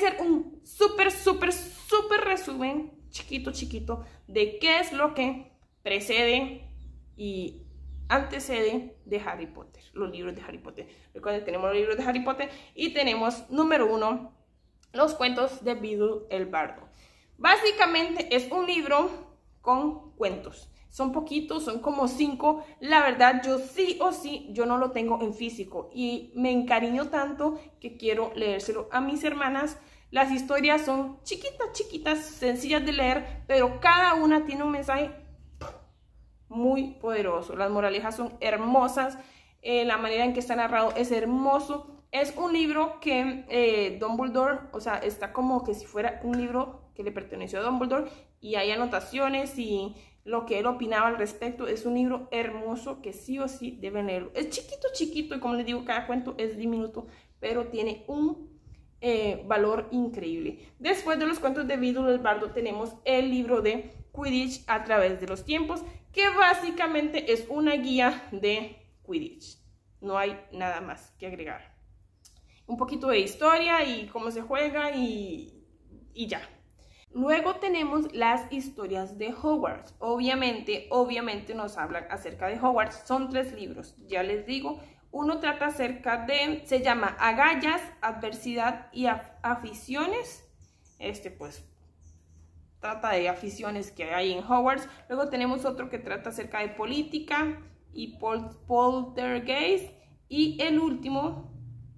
hacer un súper resumen chiquito de qué es lo que precede y antecede de Harry Potter, los libros de Harry Potter. Recuerden, tenemos los libros de Harry Potter y tenemos número 1, los cuentos de Beedle el Bardo. Básicamente es un libro con cuentos. Son poquitos, son como 5. La verdad, yo sí o sí, yo no lo tengo en físico. Y me encariño tanto que quiero leérselo a mis hermanas. Las historias son chiquitas, sencillas de leer, pero cada una tiene un mensaje muy poderoso. Las moralejas son hermosas. La manera en que está narrado es hermoso. Es un libro que Dumbledore, o sea, está como que si fuera un libro que le perteneció a Dumbledore y hay anotaciones y lo que él opinaba al respecto. Es un libro hermoso que sí o sí deben leerlo. Es chiquito y como les digo, cada cuento es diminuto, pero tiene un valor increíble. Después de los cuentos de Beedle el Bardo tenemos el libro de Quidditch a través de los tiempos, que básicamente es una guía de Quidditch. No hay nada más que agregar. Un poquito de historia y cómo se juega y ya. Luego tenemos las historias de Hogwarts. Obviamente nos hablan acerca de Hogwarts. Son 3 libros, ya les digo. Uno trata acerca de, se llama Agallas, Adversidad y Aficiones. Pues trata de aficiones que hay en Hogwarts. Luego tenemos otro que trata acerca de política y poltergeist. Y el último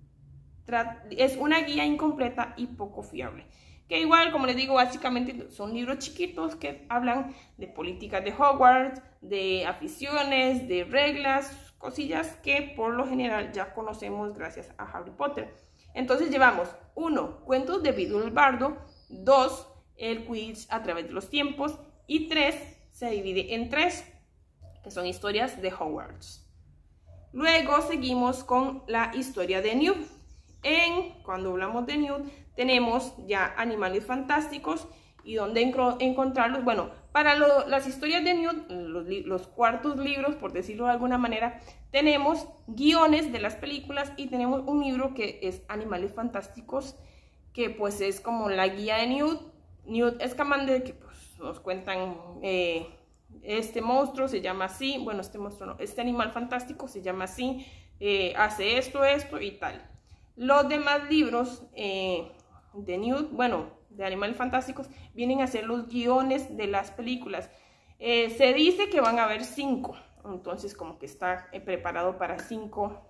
es una guía incompleta y poco fiable. Que igual, como les digo, básicamente son libros chiquitos que hablan de políticas de Hogwarts, de aficiones, de reglas, cosillas que por lo general ya conocemos gracias a Harry Potter. Entonces llevamos 1, cuentos de Beedle el Bardo, 2, el Quidditch a través de los tiempos y 3, se divide en 3, que son historias de Hogwarts. Luego seguimos con la historia de Newt. Cuando hablamos de Newt, tenemos ya Animales Fantásticos y dónde encontrarlos. Bueno, para las historias de Newt, los cuartos libros, por decirlo de alguna manera, tenemos guiones de las películas y tenemos un libro que es Animales Fantásticos, que pues es como la guía de Newt Scamander, que pues nos cuentan este monstruo se llama así, bueno, este monstruo no, este animal fantástico se llama así, hace esto y tal. Los demás libros de Newt, bueno, de Animales Fantásticos, vienen a ser los guiones de las películas. Se dice que van a haber 5, entonces como que está preparado para 5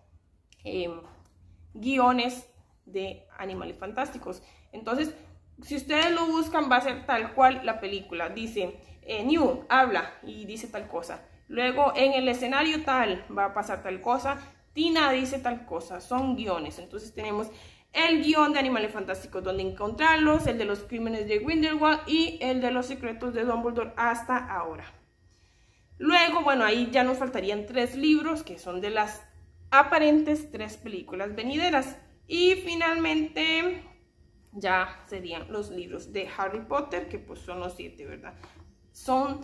guiones de Animales Fantásticos. Entonces, si ustedes lo buscan, va a ser tal cual la película. Dice, Newt habla y dice tal cosa. Luego, en el escenario tal, va a pasar tal cosa. Tina dice tal cosa, son guiones. Entonces tenemos el guión de Animales Fantásticos, donde encontrarlos, el de los crímenes de Grindelwald y el de los secretos de Dumbledore hasta ahora. Luego, bueno, ahí ya nos faltarían 3 libros, que son de las aparentes 3 películas venideras. Y finalmente ya serían los libros de Harry Potter, que pues son los 7, ¿verdad? Son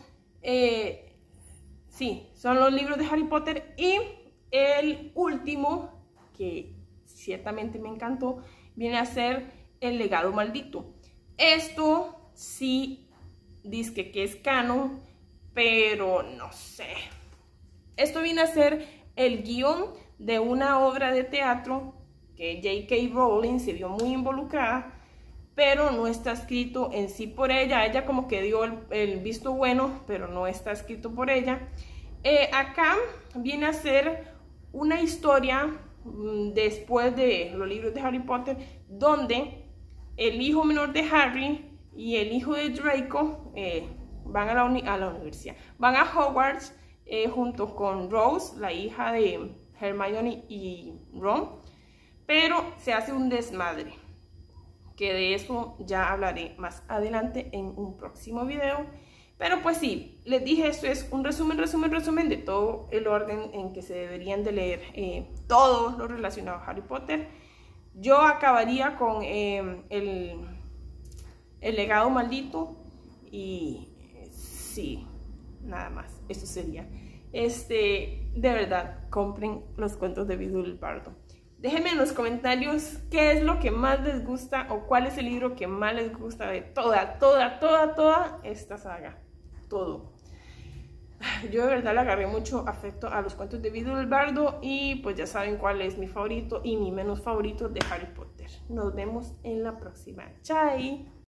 los libros de Harry Potter. Y el último, que ciertamente me encantó, viene a ser El Legado Maldito. Esto sí dice que es canon, pero no sé. Esto viene a ser el guión de una obra de teatro que J.K. Rowling se vio muy involucrada, pero no está escrito en sí por ella. Ella como que dio el visto bueno, pero no está escrito por ella. Acá viene a ser una historia después de los libros de Harry Potter, donde el hijo menor de Harry y el hijo de Draco van a la universidad, van a Hogwarts junto con Rose, la hija de Hermione y Ron, pero se hace un desmadre, que de eso ya hablaré más adelante en un próximo video. Pero pues sí, les dije, esto es un resumen de todo el orden en que se deberían de leer todo lo relacionado a Harry Potter. Yo acabaría con el Legado Maldito y sí, nada más, eso sería. De verdad, compren los cuentos de Beedle el Bardo. Déjenme en los comentarios qué es lo que más les gusta o cuál es el libro que más les gusta de toda esta saga. Todo. Yo de verdad le agarré mucho afecto a los cuentos de Vidro del Bardo y pues ya saben cuál es mi favorito y mi menos favorito de Harry Potter. Nos vemos en la próxima. Chai.